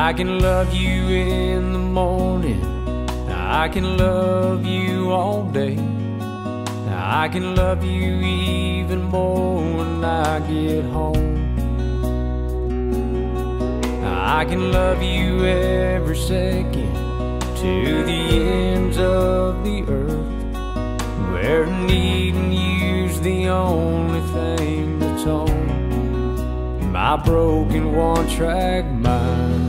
I can love you in the morning, I can love you all day, I can love you even more when I get home. I can love you every second to the ends of the earth, where needing you's the only thing that's on my broken one-track mind.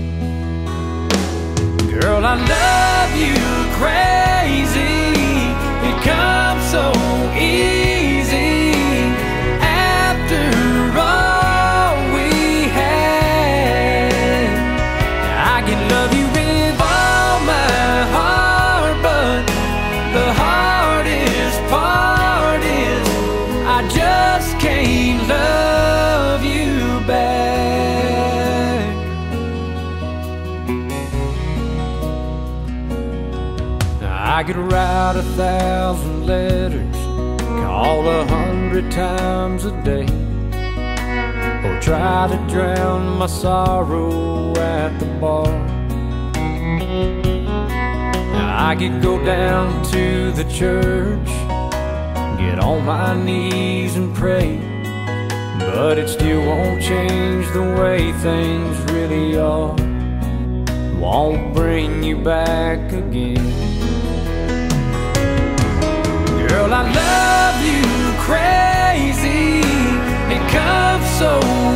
Girl, I love you crazy, it comes so easy after all we had. I can love you with all my heart, but the hardest part is I just can't love you back. I could write 1,000 letters, call 100 times a day, or try to drown my sorrow at the bar. I could go down to the church, get on my knees and pray, but it still won't change the way things really are. Won't bring you back again. Girl, I love you crazy, it comes so